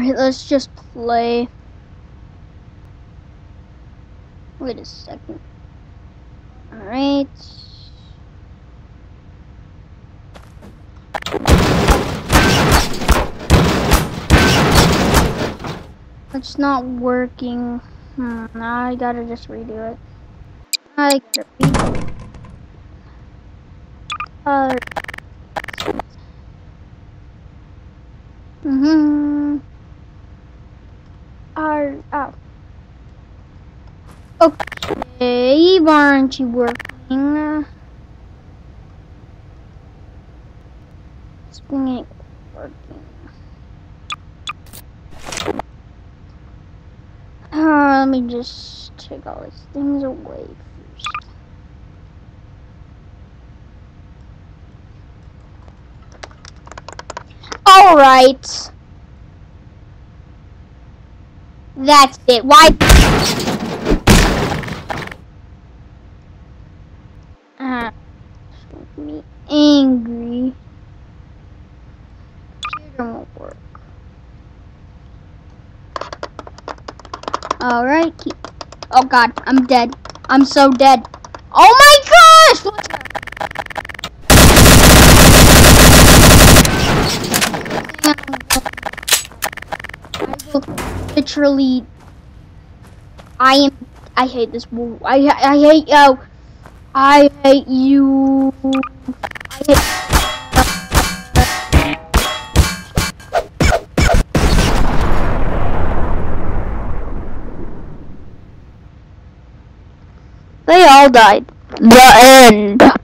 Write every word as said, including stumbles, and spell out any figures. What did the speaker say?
Alright, let's just play. Wait a second. Alright. It's not working. Hmm, now I gotta just redo it. I gotta redo it. Uh, mm-hmm. Uh, oh. Okay, why aren't you working? Spring ain't working. Uh, let me just take all these things away first. Alright. That's it. Why? Uh, make me angry. Computer won't work. Alright. Keep. Oh god, I'm dead. I'm so dead. Oh my gosh! What the? I will literally. I am. I hate this. I I hate you. I hate you. I hate. They all died. The end.